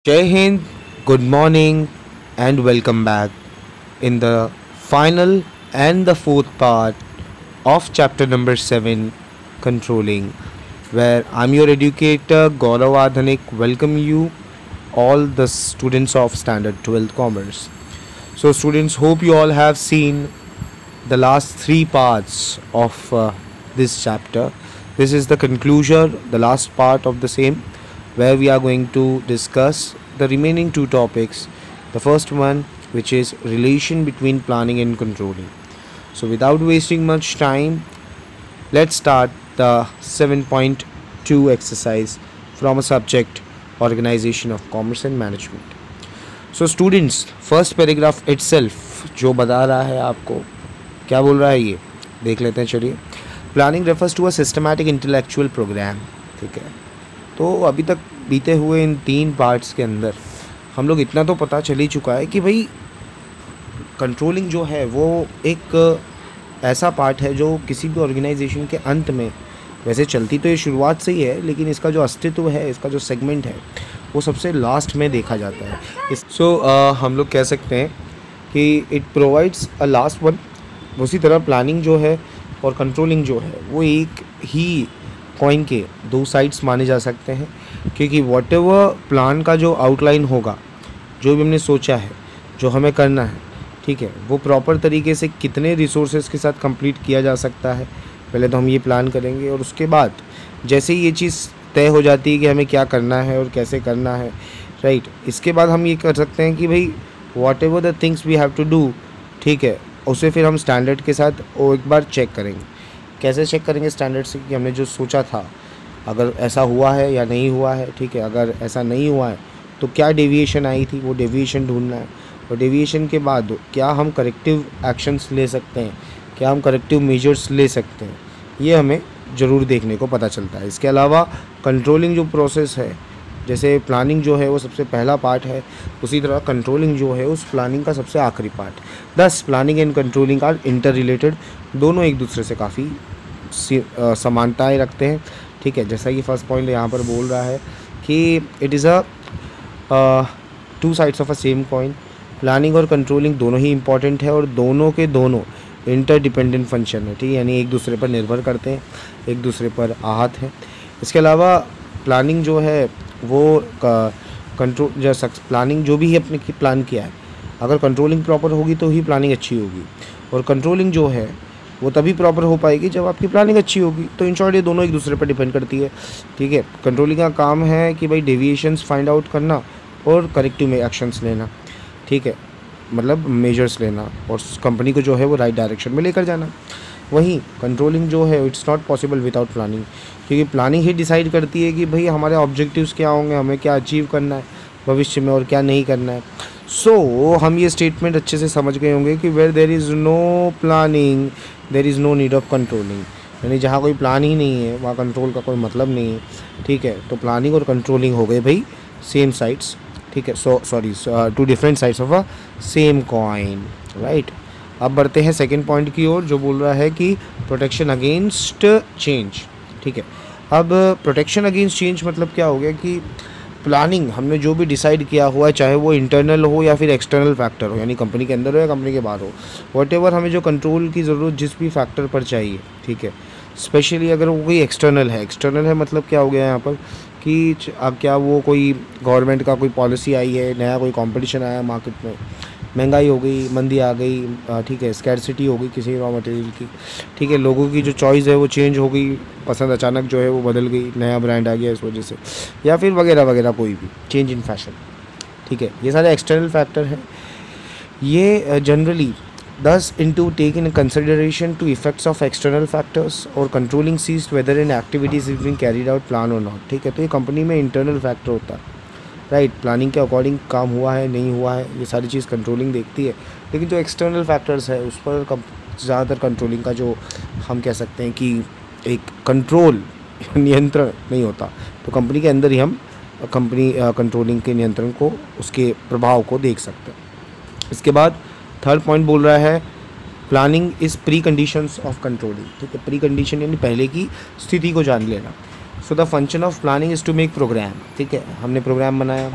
Jai Hind, good morning, and welcome back in the final and the fourth part of chapter number 7, Controlling, where I'm your educator Gaurav Adhanik. Welcome you, all the students of Standard 12th Commerce. So, students, hope you all have seen the last three parts of this chapter. This is the conclusion, the last part of the same, where we are going to discuss the remaining two topics. The first one, which is relation between planning and controlling. So, without wasting much time, let's start the 7.2 exercise from a subject organization of commerce and management. So, students, first paragraph itself जो बता रहा है आपको क्या बोल रहा है ये देख लेते हैं. चलिए, planning refers to a systematic intellectual program. ठीक है, तो अभी तक बीते हुए इन तीन पार्ट्स के अंदर हम लोग इतना तो पता चल ही चुका है कि भाई कंट्रोलिंग जो है वो एक ऐसा पार्ट है जो किसी भी ऑर्गेनाइजेशन के अंत में, वैसे चलती तो ये शुरुआत से ही है, लेकिन इसका जो अस्तित्व है, इसका जो सेगमेंट है, वो सबसे लास्ट में देखा जाता है. हम लोग कह सकते हैं कि it provides a last one. उसी तरह प्लानिंग जो है और कंट्रोलिंग जो है वो एक ही कॉइन के दो साइड्स माने जा सकते हैं, क्योंकि व्हाटएवर प्लान का जो आउटलाइन होगा, जो भी हमने सोचा है, जो हमें करना है, ठीक है, वो प्रॉपर तरीके से कितने रिसोर्सेज के साथ कंप्लीट किया जा सकता है, पहले तो हम ये प्लान करेंगे. और उसके बाद जैसे ही ये चीज़ तय हो जाती है कि हमें क्या करना है और कैसे करना है, राइट, इसके बाद हम ये कर सकते हैं कि भाई whatever the things we have to do, ठीक है, उसे फिर हम स्टैंडर्ड के साथ वो एक बार चेक करेंगे. कैसे चेक करेंगे स्टैंडर्ड से कि हमने जो सोचा था अगर ऐसा हुआ है या नहीं हुआ है. ठीक है, अगर ऐसा नहीं हुआ है तो क्या डेविएशन आई थी, वो डेविएशन ढूंढना है. और डेविएशन के बाद क्या हम करेक्टिव एक्शंस ले सकते हैं, क्या हम करेक्टिव मेजर्स ले सकते हैं, ये हमें ज़रूर देखने को पता चलता है. इसके अलावा कंट्रोलिंग जो प्रोसेस है, जैसे प्लानिंग जो है वो सबसे पहला पार्ट है, उसी तरह कंट्रोलिंग जो है उस प्लानिंग का सबसे आखिरी part. Thus planning and controlling are inter related, दोनों एक दूसरे से काफ़ी समानताएं रखते हैं. ठीक है, जैसा कि फर्स्ट पॉइंट यहाँ पर बोल रहा है कि it is a two sides of a same coin. Planning और कंट्रोलिंग दोनों ही इंपॉर्टेंट है और दोनों के दोनों इंटरडिपेंडेंट फंक्शन है. ठीक है, यानी एक दूसरे पर निर्भर करते हैं, एक दूसरे पर आहत हैं. इसके अलावा प्लानिंग जो है वो कंट्रोल जैसा प्लानिंग जो भी है अपने की प्लान किया है, अगर कंट्रोलिंग प्रॉपर होगी तो ही प्लानिंग अच्छी होगी. और कंट्रोलिंग जो है वो तभी प्रॉपर हो पाएगी जब आपकी प्लानिंग अच्छी होगी. तो इन शॉर्ट ये दोनों एक दूसरे पर डिपेंड करती है. ठीक है, कंट्रोलिंग का काम है कि भाई डेविएशंस फाइंड आउट करना और करेक्टिव एक्शंस लेना. ठीक है, मतलब मेजर्स लेना और कंपनी को जो है वो राइट डायरेक्शन में लेकर जाना. वहीं कंट्रोलिंग जो है it's not possible without planning, क्योंकि प्लानिंग ही डिसाइड करती है कि भाई हमारे ऑब्जेक्टिव्स क्या होंगे, हमें क्या अचीव करना है भविष्य में और क्या नहीं करना है. हम ये स्टेटमेंट अच्छे से समझ गए होंगे कि where there is no planning there is no need of controlling. यानी जहाँ कोई प्लान ही नहीं है वहाँ कंट्रोल का कोई मतलब नहीं है. ठीक है, तो प्लानिंग और कंट्रोलिंग हो गए भाई सेम साइड्स. ठीक है, two different sides of a same coin, right. अब बढ़ते हैं सेकेंड पॉइंट की ओर, जो बोल रहा है कि प्रोटेक्शन अगेंस्ट चेंज. ठीक है, अब प्रोटेक्शन अगेंस्ट चेंज मतलब क्या हो गया कि प्लानिंग हमने जो भी डिसाइड किया हुआ है, चाहे वो इंटरनल हो या फिर एक्सटर्नल फैक्टर हो, यानी कंपनी के अंदर हो या कंपनी के बाहर हो, व्हाटएवर हमें जो कंट्रोल की ज़रूरत जिस भी फैक्टर पर चाहिए, ठीक है, स्पेशली अगर वो कोई एक्सटर्नल है मतलब क्या हो गया यहाँ पर कि अब क्या वो कोई गवर्नमेंट का कोई पॉलिसी आई है, नया कोई कंपटीशन आया मार्केट में, महंगाई हो गई, मंदी आ गई, ठीक है, स्कैरसिटी हो गई किसी रॉ मटेरियल की. ठीक है, लोगों की जो चॉइस है वो चेंज हो गई, पसंद अचानक जो है वो बदल गई, नया ब्रांड आ गया इस वजह से, या फिर वगैरह वगैरह, कोई भी चेंज इन फैशन. ठीक है, ये सारे एक्सटर्नल फैक्टर हैं. ये generally thus into take in consideration to effects of external factors और controlling sees whether an activity is being carried out plan or not. ठीक है, तो ये कंपनी में इंटरनल फैक्टर होता है, राइट. प्लानिंग के अकॉर्डिंग काम हुआ है नहीं हुआ है, ये सारी चीज़ कंट्रोलिंग देखती है. लेकिन जो एक्सटर्नल फैक्टर्स है उस पर ज़्यादातर कंट्रोलिंग का जो हम कह सकते हैं कि एक कंट्रोल नियंत्रण नहीं होता. तो कंपनी के अंदर ही हम कंपनी कंट्रोलिंग के नियंत्रण को, उसके प्रभाव को देख सकते हैं. इसके बाद थर्ड पॉइंट बोल रहा है planning is pre conditions of controlling. ठीक है, प्री कंडीशन यानी पहले की स्थिति को जान लेना. So the function of planning is to make program. ठीक है, हमने प्रोग्राम बनाया,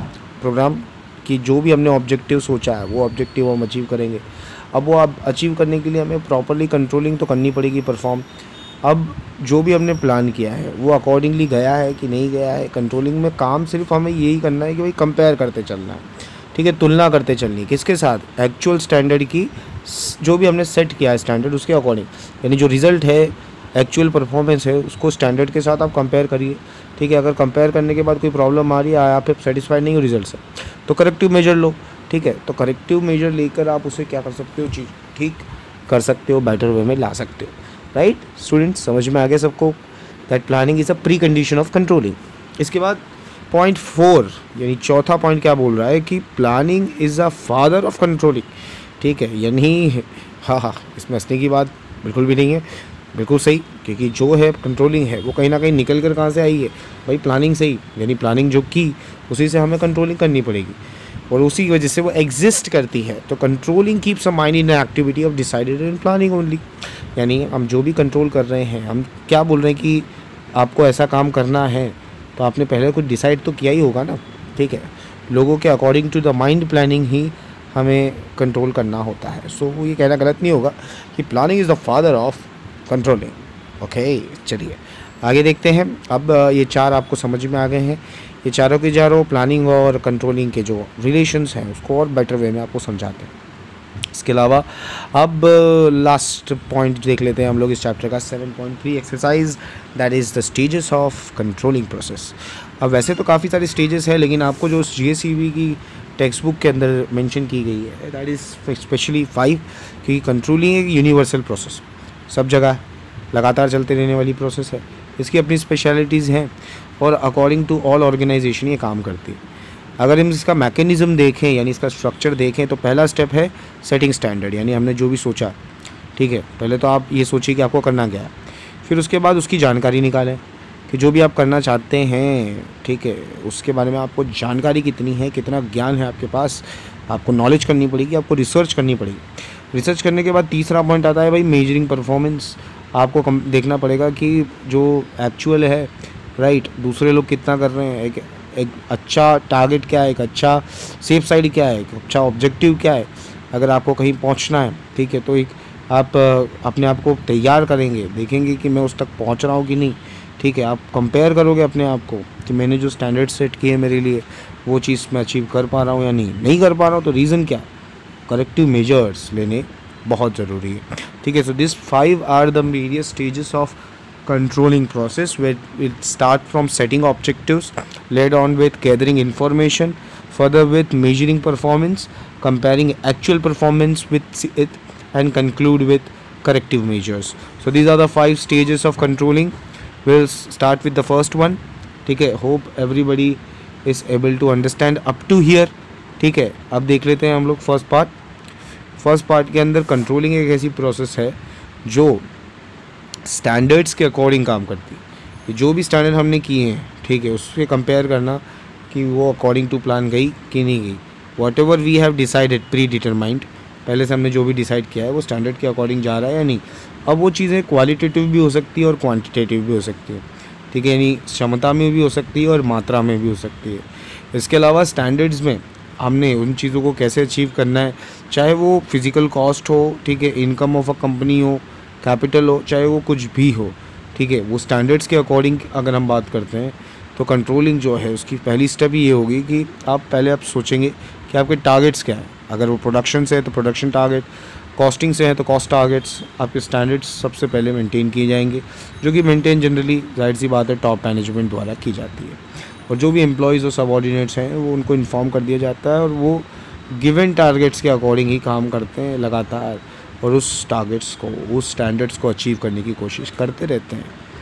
प्रोग्राम कि जो भी हमने ऑब्जेक्टिव सोचा है वो ऑब्जेक्टिव हम अचीव करेंगे। अब वो आप अचीव करने के लिए हमें प्रॉपरली कंट्रोलिंग तो करनी पड़ेगी परफॉर्म। अब जो भी हमने प्लान किया है वो अकॉर्डिंगली गया है कि नहीं गया है। कंट्रोलिंग में काम सिर्फ हमें यही करना है कि भाई कंपेयर करते चलना है, ठीक है, तुलना करते चलनी है किसके साथ, एक्चुअल स्टैंडर्ड की, जो भी हमने सेट किया है स्टैंडर्ड उसके अकॉर्डिंग, यानी जो रिज़ल्ट है एक्चुअल परफॉर्मेंस है उसको स्टैंडर्ड के साथ आप कंपेयर करिए, ठीक है। अगर कंपेयर करने के बाद कोई प्रॉब्लम आ रही है, आप सेटिस्फाइड नहीं हो रिजल्ट से, तो करेक्टिव मेजर लो, ठीक है। तो करेक्टिव मेजर लेकर आप उसे क्या कर सकते हो, चीज़ ठीक कर सकते हो, बेटर वे में ला सकते हो, राइट स्टूडेंट्स। समझ में आ गया सबको that planning is a pre condition of controlling. इसके बाद पॉइंट 4 यानी चौथा पॉइंट क्या बोल रहा है कि planning is a father of controlling, ठीक है। यानी हाँ, इसमें हंसने की बात बिल्कुल भी नहीं है, बिल्कुल सही, क्योंकि जो है कंट्रोलिंग है वो कहीं ना कहीं निकल कर कहाँ से आई है भाई, प्लानिंग से ही। यानी प्लानिंग जो की उसी से हमें कंट्रोलिंग करनी पड़ेगी और उसी की वजह से वो एग्जिस्ट करती है। तो controlling keeps a mind in activity of decided in planning only. यानी हम जो भी कंट्रोल कर रहे हैं, हम क्या बोल रहे हैं कि आपको ऐसा काम करना है तो आपने पहले कुछ डिसाइड तो किया ही होगा ना, ठीक है। लोगों के according to the mind planning ही हमें कंट्रोल करना होता है। सो वो ये कहना गलत नहीं होगा कि planning is the father of controlling. Okay, चलिए आगे देखते हैं। अब ये 4 आपको समझ में आ गए हैं। ये चारों के चारों प्लानिंग और कंट्रोलिंग के जो रिलेशंस हैं उसको और बेटर वे में आपको समझाते हैं। इसके अलावा अब लास्ट पॉइंट देख लेते हैं हम लोग इस चैप्टर का 7.3 exercise, that is the stages of controlling process. अब वैसे तो काफ़ी सारे स्टेजेस हैं, लेकिन आपको जो GSEB की टेक्स्ट बुक के अंदर मेंशन की गई है दैट इज़ स्पेशली 5, क्योंकि कंट्रोलिंग एक यूनिवर्सल प्रोसेस, सब जगह लगातार चलते रहने वाली प्रोसेस है। इसकी अपनी स्पेशलिटीज़ हैं और अकॉर्डिंग टू ऑल ऑर्गेनाइजेशन ये काम करती है। अगर हम इसका मैकेनिज़्म देखें यानी इसका स्ट्रक्चर देखें तो पहला स्टेप है सेटिंग स्टैंडर्ड, यानी हमने जो भी सोचा, ठीक है, पहले तो आप ये सोचिए कि आपको करना क्या है। फिर उसके बाद उसकी जानकारी निकालें कि जो भी आप करना चाहते हैं, ठीक है, उसके बारे में आपको जानकारी कितनी है, कितना ज्ञान है आपके पास, आपको नॉलेज करनी पड़ेगी, आपको रिसर्च करनी पड़ेगी। रिसर्च करने के बाद तीसरा पॉइंट आता है भाई मेजरिंग परफॉर्मेंस। आपको देखना पड़ेगा कि जो एक्चुअल है, राइट, दूसरे लोग कितना कर रहे हैं, एक अच्छा टारगेट क्या है, एक अच्छा सेफ साइड क्या है, एक अच्छा ऑब्जेक्टिव क्या है। अगर आपको कहीं पहुंचना है, ठीक है, तो एक आप अपने आप को तैयार करेंगे, देखेंगे कि मैं उस तक पहुंच रहा हूँ कि नहीं, ठीक है। आप कंपेयर करोगे अपने आप को कि मैंने जो स्टैंडर्ड सेट किए मेरे लिए वो चीज़ मैं अचीव कर पा रहा हूँ या नहीं कर पा रहा हूँ, तो रीज़न क्या, करेक्टिव मेजर्स लेने बहुत ज़रूरी है, ठीक है। So this 5 are the various stages of controlling process, where it start from setting objectives, led on with gathering information, further with measuring performance, comparing actual performance with it, and conclude with corrective measures. So these are the 5 stages of controlling. We'll start with the first one, ठीक है। hope everybody is able to understand up to here, ठीक है। अब देख लेते हैं हम लोग फर्स्ट पार्ट के अंदर कंट्रोलिंग एक ऐसी प्रोसेस है जो स्टैंडर्ड्स के अकॉर्डिंग काम करती है। जो भी स्टैंडर्ड हमने किए हैं, ठीक है, उससे कंपेयर करना कि वो अकॉर्डिंग टू प्लान गई कि नहीं गई। Whatever we have decided, predetermined, पहले से हमने जो भी डिसाइड किया है वो स्टैंडर्ड के अकॉर्डिंग जा रहा है या नहीं। अब वो चीज़ें क्वालिटेटिव भी हो सकती है और क्वांटिटेटिव भी हो सकती है, ठीक है, यानी क्षमता में भी हो सकती है और मात्रा में भी हो सकती है। इसके अलावा स्टैंडर्ड्स में हमने उन चीज़ों को कैसे अचीव करना है, चाहे वो फिज़िकल कॉस्ट हो, ठीक है, इनकम ऑफ अ कंपनी हो, कैपिटल हो, चाहे वो कुछ भी हो, ठीक है, वो स्टैंडर्ड्स के अकॉर्डिंग अगर हम बात करते हैं तो कंट्रोलिंग जो है उसकी पहली स्टेप ही ये होगी कि आप सोचेंगे कि आपके टारगेट्स क्या हैं। अगर वो प्रोडक्शन से है तो प्रोडक्शन टारगेट, कॉस्टिंग से है तो कॉस्ट टारगेट्स, आपके स्टैंडर्ड्स सबसे पहले मेंटेन किए जाएंगे, जो कि मेंटेन जनरली जाहिर सी बात है टॉप मैनेजमेंट द्वारा की जाती है। और जो भी एम्प्लॉयज़ और सबऑर्डिनेट्स हैं वो उनको इन्फॉर्म कर दिया जाता है और वो गिवन टारगेट्स के अकॉर्डिंग ही काम करते हैं लगातार और उस टारगेट्स को, उस स्टैंडर्ड्स को अचीव करने की कोशिश करते रहते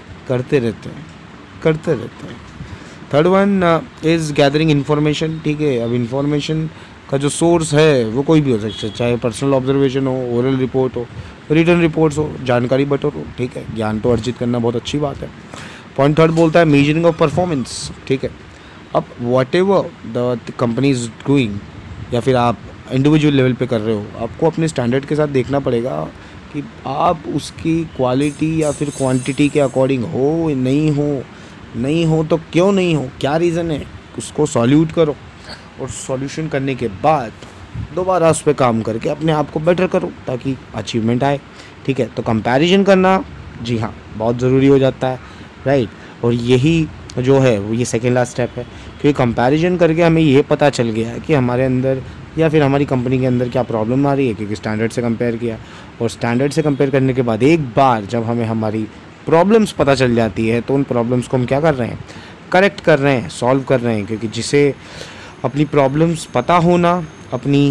हैं। Third one is gathering information, ठीक है। अब इन्फॉर्मेशन का जो सोर्स है वो कोई भी हो सकता है, चाहे पर्सनल ऑब्जर्वेशन हो, ओरल रिपोर्ट हो, रिटन रिपोर्ट्स हो, जानकारी बटोर हो, ठीक है। ज्ञान तो अर्जित करना बहुत अच्छी बात है। पॉइंट थर्ड बोलता है मेजरिंग ऑफ परफॉर्मेंस, ठीक है। अब whatever the company is doing या फिर आप इंडिविजुअल लेवल पे कर रहे हो, आपको अपने स्टैंडर्ड के साथ देखना पड़ेगा कि आप उसकी क्वालिटी या फिर क्वांटिटी के अकॉर्डिंग हो, नहीं हो तो क्यों नहीं हो, क्या रीज़न है, उसको सॉल्यूट करो और सॉल्यूशन करने के बाद दोबारा उस पर काम करके अपने आप को बेटर करो ताकि अचीवमेंट आए। ठीक है, तो कंपैरिजन करना जी हाँ बहुत ज़रूरी हो जाता है, राइट। और यही जो है वो ये सेकेंड लास्ट स्टेप है, क्योंकि कंपैरिजन करके हमें ये पता चल गया है कि हमारे अंदर या फिर हमारी कंपनी के अंदर क्या प्रॉब्लम आ रही है, क्योंकि स्टैंडर्ड से कंपेयर किया। और स्टैंडर्ड से कंपेयर करने के बाद एक बार जब हमें हमारी प्रॉब्लम्स पता चल जाती है तो उन प्रॉब्लम्स को हम क्या कर रहे हैं, करेक्ट कर रहे हैं, सॉल्व कर रहे हैं। क्योंकि जिसे अपनी प्रॉब्लम्स पता होना, अपनी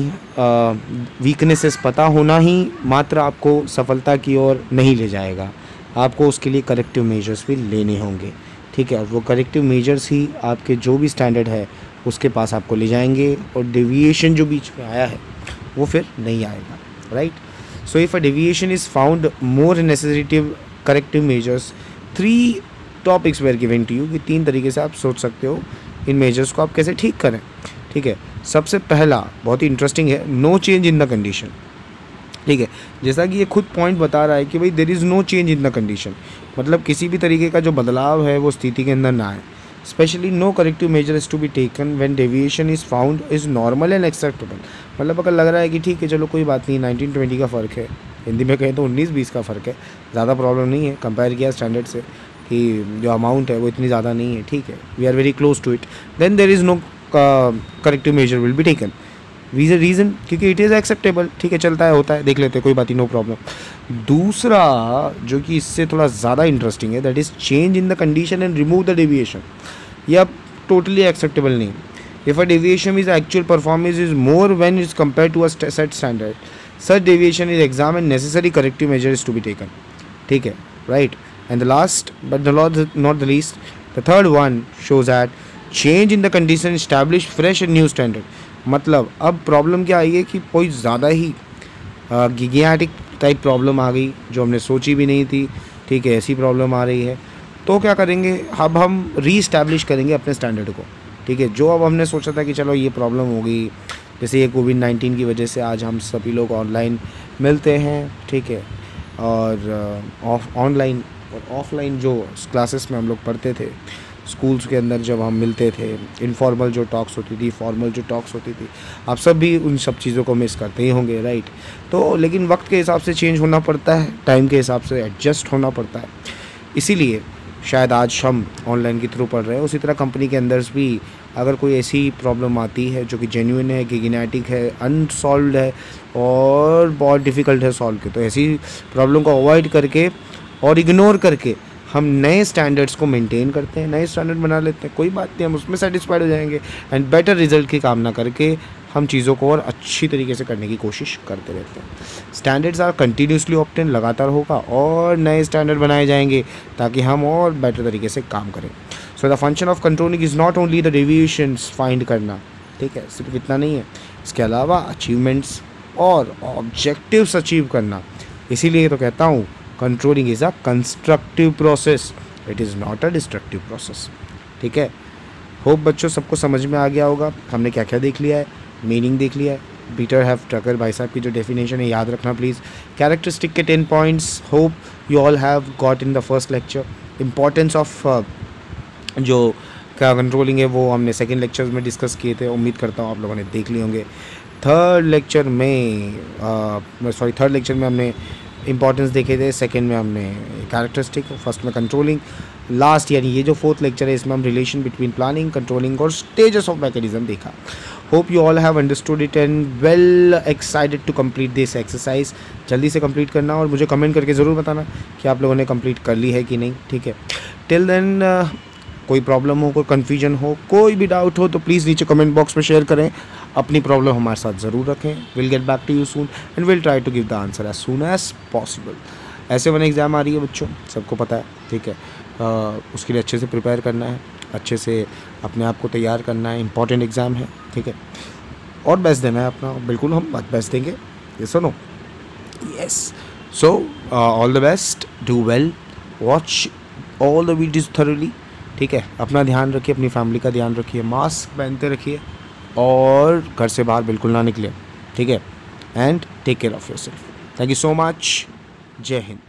वीकनेसेस पता होना ही मात्र आपको सफलता की ओर नहीं ले जाएगा, आपको उसके लिए करेक्टिव मेजर्स भी लेने होंगे। ठीक है, और वो करेक्टिव मेजर्स ही आपके जो भी स्टैंडर्ड है उसके पास आपको ले जाएंगे, और डेविएशन जो बीच में आया है वो फिर नहीं आएगा, right. So if a deviation is found more necessary corrective measures, 3 topics were given to you कि 3 तरीके से आप सोच सकते हो इन मेजर्स को आप कैसे ठीक करें। ठीक है, सबसे पहला बहुत ही इंटरेस्टिंग है, no change in the condition. ठीक है, जैसा कि ये खुद पॉइंट बता रहा है कि भाई there is no change in the condition, मतलब किसी भी तरीके का जो बदलाव है वो स्थिति के अंदर ना आए। Specially no corrective measure is to be taken when deviation is found is normal and acceptable. मतलब अगर लग रहा है कि ठीक है चलो कोई बात नहीं, 19-20 का फ़र्क है, हिंदी में कहें तो 19-20 का फ़र्क है, ज़्यादा प्रॉब्लम नहीं है कंपेयर किया स्टैंडर्ड से, कि जो अमाउंट है वो इतनी ज़्यादा नहीं है, ठीक है, we are very close to it, then there is no corrective measure will be taken. Reason क्योंकि इट इज़ एक्सेप्टेबल, ठीक है, चलता है, होता है, देख लेते हैं, कोई बात नहीं, नो प्रॉब्लम। दूसरा जो कि इससे थोड़ा ज़्यादा इंटरेस्टिंग है, that is change in the condition and remove the deviation. ये अब टोटली एक्सेप्टेबल नहीं। If a deviation is actual performance is more when is compare to a set standard, such deviation is exam and necessary corrective measure is to be taken. ठीक है, right. And the last but not the least, the third one shows that change in the condition establish fresh and new standard. मतलब अब problem क्या आई है कि कोई ज़्यादा ही गिगैटिक type problem आ गई जो हमने सोची भी नहीं थी। ठीक है, ऐसी प्रॉब्लम आ रही है तो क्या करेंगे, अब हम रीस्टैब्लिश करेंगे अपने स्टैंडर्ड को। ठीक है, जो अब हमने सोचा था कि चलो ये प्रॉब्लम हो गई, जैसे ये कोविड-19 की वजह से आज हम सभी लोग ऑनलाइन मिलते हैं, ठीक है, और ऑनलाइन और ऑफलाइन जो क्लासेस में हम लोग पढ़ते थे, स्कूल्स के अंदर जब हम मिलते थे, इनफॉर्मल जो टॉक्स होती थी, फॉर्मल जो टॉक्स होती थी, आप सब भी उन सब चीज़ों को मिस करते ही होंगे, राइट। तो लेकिन वक्त के हिसाब से चेंज होना पड़ता है, टाइम के हिसाब से एडजस्ट होना पड़ता है, इसीलिए शायद आज हम ऑनलाइन के थ्रू पढ़ रहे हैं। उसी तरह कंपनी के अंदर भी अगर कोई ऐसी प्रॉब्लम आती है जो कि जेन्युइन है, गिगनैटिक है, अनसॉल्व्ड है और बहुत डिफ़िकल्ट है सॉल्व के, तो ऐसी प्रॉब्लम को अवॉइड करके और इग्नोर करके हम नए स्टैंडर्ड्स को मेंटेन करते हैं, नए स्टैंडर्ड बना लेते हैं, कोई बात नहीं, हम उसमें सेटिस्फाइड हो जाएंगे एंड बेटर रिजल्ट की कामना करके हम चीज़ों को और अच्छी तरीके से करने की कोशिश करते रहते हैं। स्टैंडर्ड्स आर कंटिन्यूसली ऑब्टेन, लगातार होगा और नए स्टैंडर्ड बनाए जाएंगे ताकि हम और बेटर तरीके से काम करें। So the function of controlling is not only the deviations find करना, ठीक है, सिर्फ इतना नहीं है, इसके अलावा अचीवमेंट्स और ऑब्जेक्टिव्स अचीव करना। इसीलिए तो कहता हूँ controlling is a constructive process, it is not a destructive process. ठीक है, होप बच्चों सबको समझ में आ गया होगा हमने क्या क्या देख लिया है, मीनिंग देख लिया है। पीटर हैव टकर भाई साहब की जो डेफिनेशन है याद रखना प्लीज़। कैरेक्टरिस्टिक के 10 points hope you all have got in the first lecture. Importance of जो क्या कंट्रोलिंग है वो हमने सेकेंड लेक्चर्स में डिस्कस किए थे, उम्मीद करता हूँ आप लोगों ने देख लिए होंगे। थर्ड लेक्चर में हमने इंपॉर्टेंस देखे थे, सेकंड में हमने कैरेक्टरिस्टिक, फर्स्ट में कंट्रोलिंग, लास्ट यानी ये जो फोर्थ लेक्चर है इसमें हम रिलेशन बिटवीन प्लानिंग, कंट्रोलिंग और स्टेजेस ऑफ मैकेनिज्म देखा। Hope you all have understood it and well excited to complete this exercise. जल्दी से कंप्लीट करना और मुझे कमेंट करके ज़रूर बताना कि आप लोगों ने कंप्लीट कर ली है कि नहीं। ठीक है, टिल देन कोई प्रॉब्लम हो, कोई कन्फ्यूजन हो, कोई भी डाउट हो तो प्लीज़ नीचे कमेंट बॉक्स में शेयर करें, अपनी प्रॉब्लम हमारे साथ ज़रूर रखें। Will get back to you soon and will try to give the answer as soon as possible. ऐसे वन एग्ज़ाम आ रही है बच्चों, सबको पता है, ठीक है, उसके लिए अच्छे से प्रिपेयर करना है, अच्छे से अपने आप को तैयार करना है, इंपॉर्टेंट एग्ज़ाम है, ठीक है, और बेस्ट देना है अपना, बिल्कुल हम बेस्ट देंगे, ये सुनो, yes. So all the best, do well, watch all the videos thoroughly, ठीक है, अपना ध्यान रखिए, अपनी फैमिली का ध्यान रखिए, मास्क पहनते रखिए और घर से बाहर बिल्कुल ना निकले, ठीक है, and take care of yourself. Thank you so much, जय हिंद।